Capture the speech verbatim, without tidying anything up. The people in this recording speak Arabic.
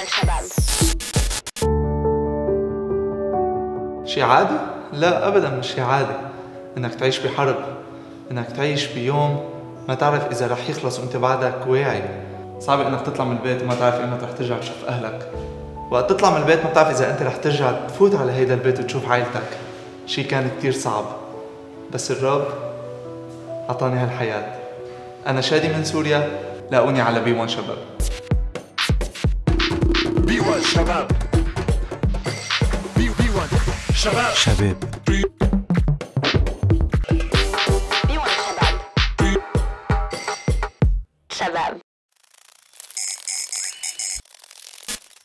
وان شباب. شي عادي؟ لا ابدا مش شي عادي انك تعيش بحرب، انك تعيش بيوم ما تعرف اذا رح يخلص وانت بعدك واعي. صعب انك تطلع من البيت وما تعرف امتى رح ترجع تشوف اهلك. وقت تطلع من البيت ما بتعرف اذا انت رح ترجع تفوت على هيدا البيت وتشوف عائلتك. شي كان كتير صعب، بس الرب عطاني هالحياة. انا شادي من سوريا، لاقوني على بي وان شباب. بي وان شباب. بي بي وان شباب. شباب